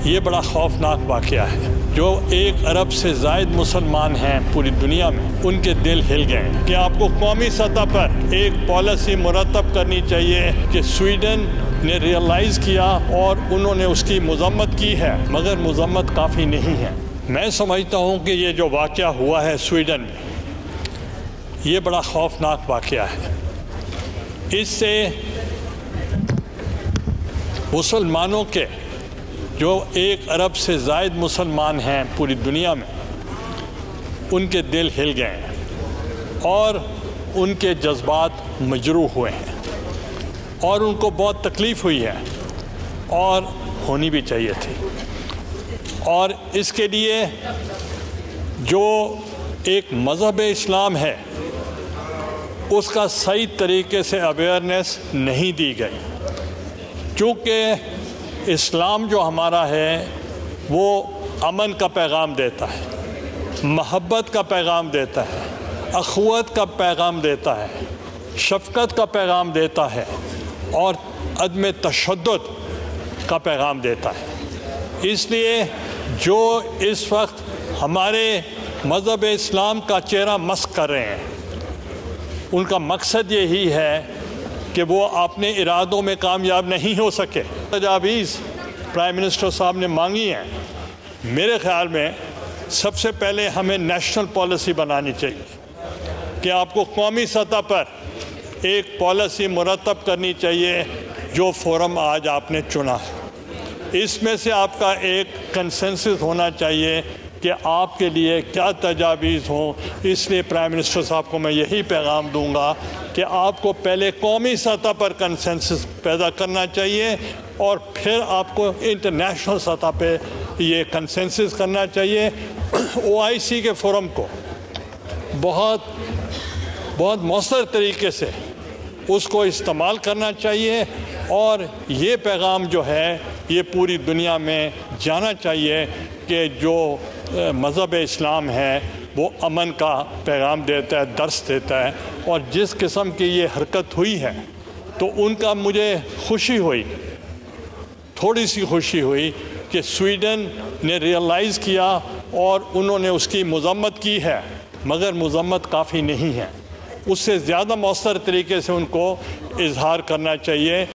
یہ بڑا خوفناک واقعہ ہے۔ جو 1 ارب سے زائد مسلمان ہیں پوری دنیا میں، ان کے دل ہل گئے کہ آپ کو قومی سطح پر ایک پالیسی مرتب کرنی چاہیے کہ سویڈن نے ریئلائز کیا اور انہوں نے اس کی مذمت کی ہے، مگر مذمت کافی نہیں ہے۔ میں سمجھتا ہوں کہ یہ جو واقعہ ہوا ہے سویڈن میں، یہ بڑا خوفناک واقعہ ہے۔ اس سے مسلمانوں کے جو 1 ارب سے زائد مسلمان ہیں پوری دنیا میں، ان کے دل ہل گئے ہیں اور ان کے جذبات مجروح ہوئے ہیں اور ان کو بہت تکلیف ہوئی ہے اور ہونی بھی چاہیے تھی۔ اور اس کے لیے جو ایک مذہب اسلام ہے، اس کا صحیح طریقے سے اویئرنیس نہیں دی گئی، چونکہ اسلام جو ہمارا ہے وہ امن کا پیغام دیتا ہے، محبت کا پیغام دیتا ہے، اخوت کا پیغام دیتا ہے، شفقت کا پیغام دیتا ہے اور عدم تشدد کا پیغام دیتا ہے۔ اس لیے جو اس وقت ہمارے مذہب اسلام کا چہرہ مسخ کر رہے ہیں، ان کا مقصد یہی ہے کہ وہ اپنے ارادوں میں کامیاب نہیں ہو سکے۔ تجاویز پرائم منسٹر صاحب نے مانگی ہیں۔ میرے خیال میں سب سے پہلے ہمیں نیشنل پالیسی بنانی چاہیے کہ آپ کو قومی سطح پر ایک پالیسی مرتب کرنی چاہیے جو فورم آج آپ نے چنا ہے۔ اس میں سے آپ کا ایک کنسنسس ہونا چاہیے کہ آپ کے لیے کیا تجاویز ہوں۔ اس لیے پرائم منسٹر صاحب کو میں یہی پیغام دوں گا کہ آپ کو پہلے قومی سطح پر کنسنسس پیدا کرنا چاہیے اور پھر آپ کو انٹرنیشنل سطح پہ یہ کنسنسس کرنا چاہیے۔ OIC کے فورم کو بہت مؤثر طریقے سے اس کو استعمال کرنا چاہیے اور یہ پیغام جو ہے یہ پوری دنیا میں جانا چاہیے کہ جو مذہب اسلام ہے وہ امن کا پیغام دیتا ہے، درس دیتا ہے۔ اور جس قسم کی یہ حرکت ہوئی ہے تو ان کا مجھے خوشی ہوئی، تھوڑی سی خوشی ہوئی کہ سویڈن نے ریئلائز کیا اور انہوں نے اس کی مذمت کی ہے، مگر مذمت کافی نہیں ہے۔ اس سے زیادہ مؤثر طریقے سے ان کو اظہار کرنا چاہیے۔